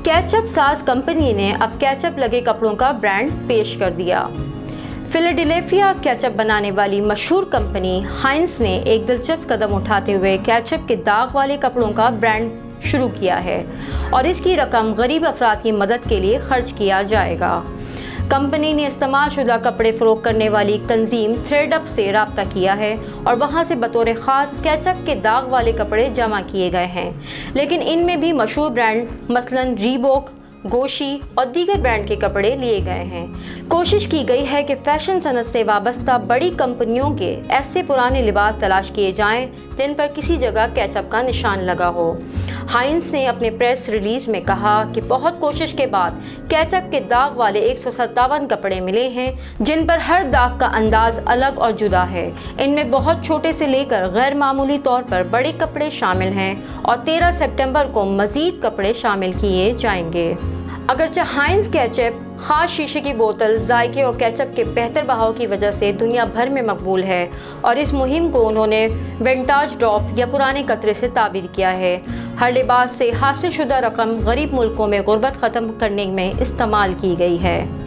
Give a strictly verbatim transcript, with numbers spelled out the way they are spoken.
Ketchup साज company ने अब केचप लगे कपड़ों का ब्रांड पेश कर दिया। फिलाडेल्फिया केचप बनाने वाली मशहूर कंपनी हाइंस ने एक दिलचस्प कदम उठाते हुए केचप के दाग वाले कपड़ों का ब्रांड शुरू किया है और इसकी रकम गरीब अफराद की मदद के लिए खर्च किया जाएगा। कंपनी ने इस्तेमाल शुदा कपड़े फ़रोख्त करने वाली तंजीम थ्रेडअप से रब्ता किया है और वहां से बतौर ख़ास केचप के दाग वाले कपड़े जमा किए गए हैं, लेकिन इनमें भी मशहूर ब्रांड मसलन रीबॉक, गोशी और दीगर ब्रांड के कपड़े लिए गए हैं। कोशिश की गई है कि फैशन सनत से वाबस्ता बड़ी कंपनियों के ऐसे पुराने लिबास तलाश किए जाएं जिन पर किसी जगह केचप का निशान लगा हो। हाइंस ने अपने प्रेस रिलीज में कहा कि बहुत कोशिश के बाद केचप के दाग वाले एक सौ सत्तावन कपड़े मिले हैं जिन पर हर दाग का अंदाज अलग और जुदा है। इनमें बहुत छोटे से लेकर गैर मामूली तौर पर बड़े कपड़े शामिल हैं और तेरह सितंबर को मज़ीद कपड़े शामिल किए जाएंगे। अगरचे हाइंस केचप ख़ास शीशे की बोतल, जायके और केचप के बेहतर बहाव की वजह से दुनिया भर में मकबूल है और इस मुहिम को उन्होंने विंटेज ड्रॉप या पुराने कतरे से ताबीर किया है। हर लिबास से हासिल शुदा रकम गरीब मुल्कों में गुर्बत ख़त्म करने में इस्तेमाल की गई है।